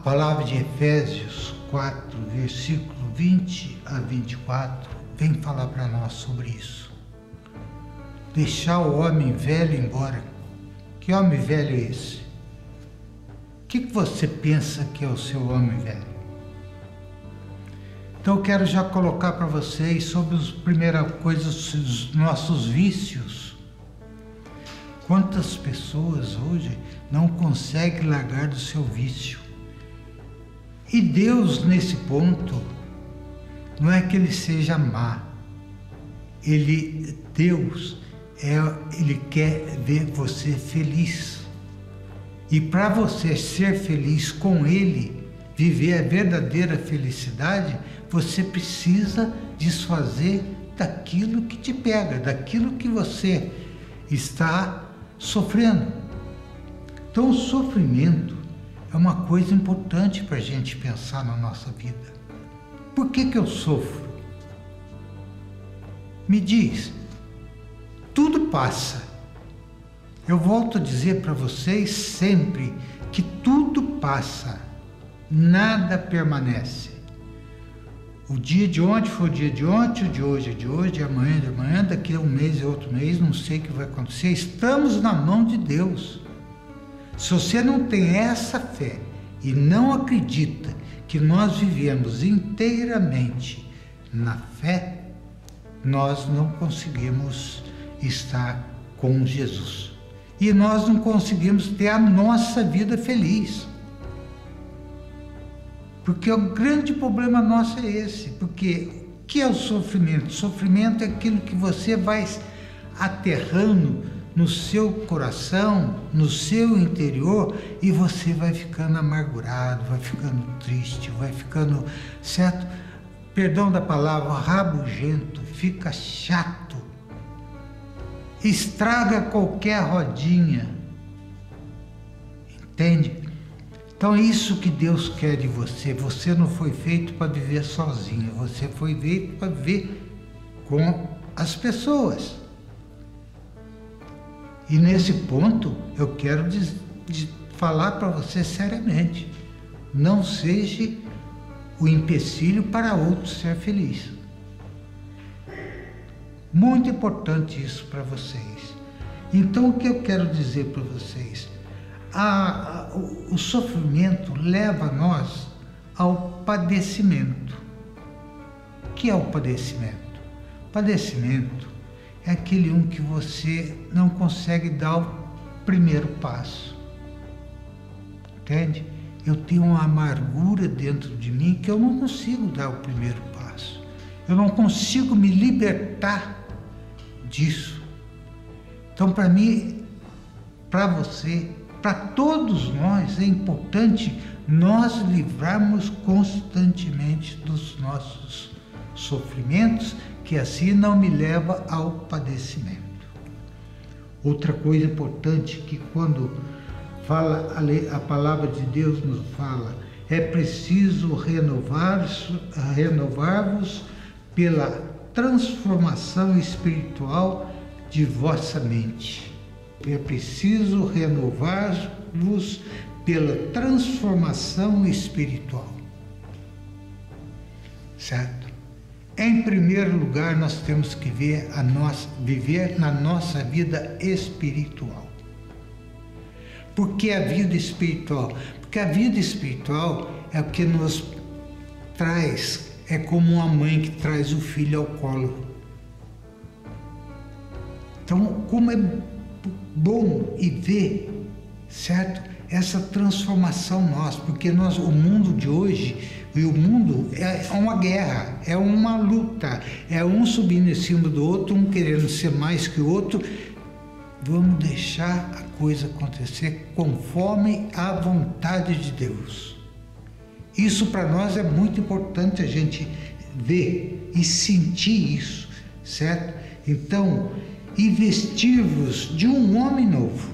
palavra de Efésios 4, versículo 20 a 24, vem falar para nós sobre isso. Deixar o homem velho embora. Que homem velho é esse? O que você pensa que é o seu homem velho? Então eu quero já colocar para vocês sobre as primeiras coisas, os nossos vícios. Quantas pessoas hoje não conseguem largar do seu vício? E Deus, nesse ponto, não é que Ele seja má. Deus, Ele quer ver você feliz. E para você ser feliz com Ele, viver a verdadeira felicidade, você precisa desfazer daquilo que te pega, daquilo que você está sofrendo. Então o sofrimento é uma coisa importante para a gente pensar na nossa vida. Por que eu sofro? Me diz, tudo passa. Eu volto a dizer para vocês sempre que tudo passa, nada permanece. O dia de ontem foi o dia de ontem, o de hoje é de hoje, amanhã é de amanhã, daqui a um mês é outro mês, não sei o que vai acontecer. Estamos na mão de Deus. Se você não tem essa fé e não acredita que nós vivemos inteiramente na fé, nós não conseguimos estar com Jesus. E nós não conseguimos ter a nossa vida feliz. Porque o grande problema nosso é esse. Porque o que é o sofrimento? O sofrimento é aquilo que você vai aterrando no seu coração, no seu interior, e você vai ficando amargurado, vai ficando triste, vai ficando, certo? Perdão da palavra, rabugento, fica chato, estraga qualquer rodinha, entende? Então é isso que Deus quer de você. Você não foi feito para viver sozinho, você foi feito para viver com as pessoas. E nesse ponto eu quero falar para você seriamente, não seja o empecilho para outro ser feliz. Muito importante isso para vocês. Então o que eu quero dizer para vocês? O sofrimento leva nós ao padecimento. O que é o padecimento? Padecimento é aquele que você não consegue dar o primeiro passo. Entende? Eu tenho uma amargura dentro de mim que eu não consigo dar o primeiro passo. Eu não consigo me libertar disso. Então, para mim, para você, para todos nós, é importante nós livrarmos constantemente dos nossos sofrimentos, que assim não me leva ao padecimento. Outra coisa importante que quando fala a palavra de Deus nos fala, é preciso renovar-vos pela transformação espiritual de vossa mente. É preciso renovar-vos pela transformação espiritual. Certo? Em primeiro lugar, nós temos que viver na nossa vida espiritual. Por que a vida espiritual? Porque a vida espiritual é o que nos traz, é como uma mãe que traz o filho ao colo. Então, como é bom e ver, certo? Essa transformação nossa, porque o mundo de hoje, e o mundo é uma guerra, é uma luta, é um subindo em cima do outro, um querendo ser mais que o outro. Vamos deixar a coisa acontecer conforme a vontade de Deus. Isso para nós é muito importante a gente ver e sentir isso, certo? Então, investir-vos de um homem novo.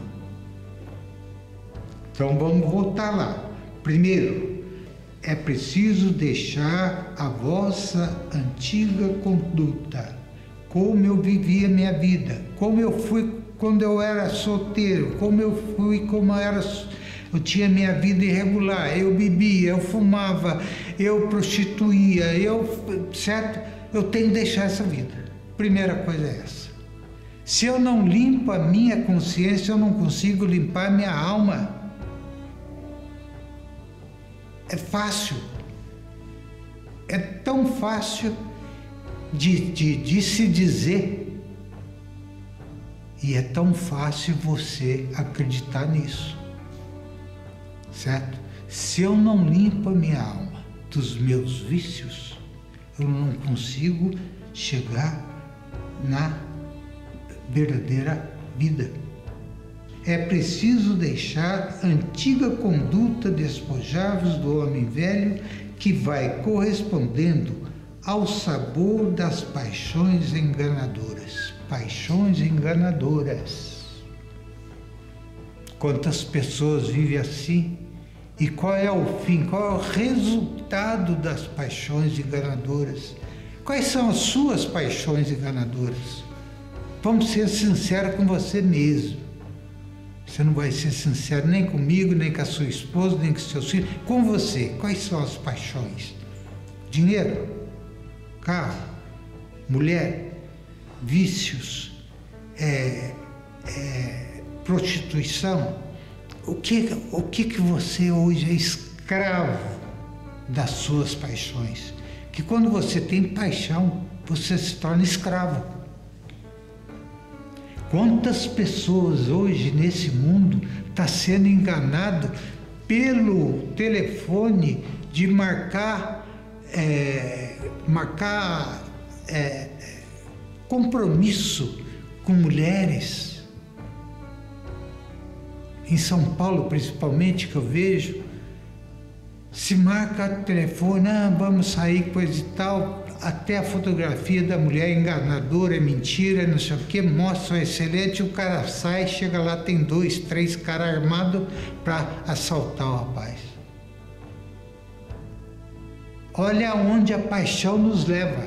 Então vamos voltar lá. Primeiro, é preciso deixar a vossa antiga conduta, como eu vivia minha vida, como eu fui quando eu era solteiro, como eu fui, como eu era eu tinha minha vida irregular, eu bebia, eu fumava, eu prostituía, certo? Eu tenho que deixar essa vida. Primeira coisa é essa. Se eu não limpo a minha consciência, eu não consigo limpar a minha alma. É fácil. É tão fácil de se dizer. E é tão fácil você acreditar nisso. Certo? Se eu não limpo a minha alma dos meus vícios, eu não consigo chegar na verdadeira vida. É preciso deixar a antiga conduta, despojar-vos do homem velho, que vai correspondendo ao sabor das paixões enganadoras. Paixões enganadoras. Quantas pessoas vivem assim? E qual é o fim? Qual é o resultado das paixões enganadoras? Quais são as suas paixões enganadoras? Vamos ser sinceros com você mesmo. Você não vai ser sincero nem comigo, nem com a sua esposa, nem com seus filhos. Com você, quais são as paixões? Dinheiro, carro, mulher, vícios, prostituição. O que você hoje é escravo das suas paixões? Que quando você tem paixão, você se torna escravo. Quantas pessoas hoje nesse mundo estão sendo enganadas pelo telefone de marcar compromisso com mulheres? Em São Paulo, principalmente, que eu vejo, se marca telefone, vamos sair, coisa e tal, até a fotografia da mulher enganadora, é mentira, não sei o que, mostra excelente, o cara sai, chega lá, tem 2, 3 caras armados para assaltar o rapaz. Olha onde a paixão nos leva.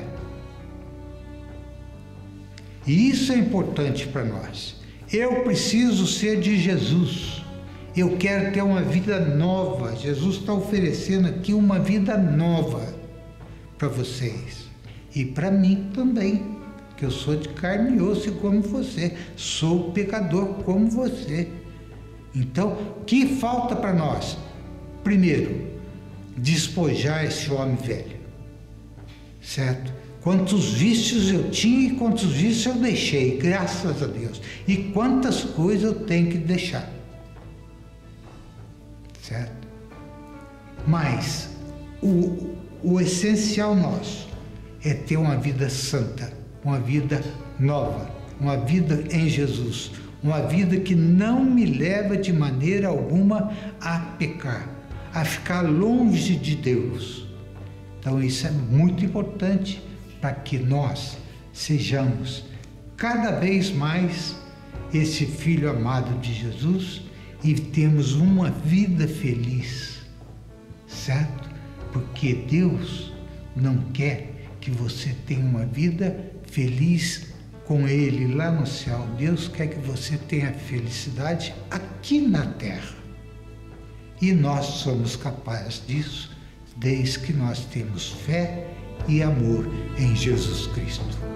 E isso é importante para nós. Eu preciso ser de Jesus. Eu quero ter uma vida nova. Jesus está oferecendo aqui uma vida nova para vocês. E para mim também, que eu sou de carne e osso como você. Sou pecador como você. Então, o que falta para nós? Primeiro, despojar esse homem velho. Certo? Quantos vícios eu tinha e quantos vícios eu deixei, graças a Deus. E quantas coisas eu tenho que deixar. Certo? Mas o essencial nosso é ter uma vida santa, uma vida nova, uma vida em Jesus, uma vida que não me leva de maneira alguma a pecar, a ficar longe de Deus. Então isso é muito importante para que nós sejamos cada vez mais esse filho amado de Jesus e temos uma vida feliz, certo? Porque Deus não quer que você tenha uma vida feliz com Ele lá no céu. Deus quer que você tenha felicidade aqui na terra. E nós somos capazes disso, desde que nós temos fé e amor em Jesus Cristo.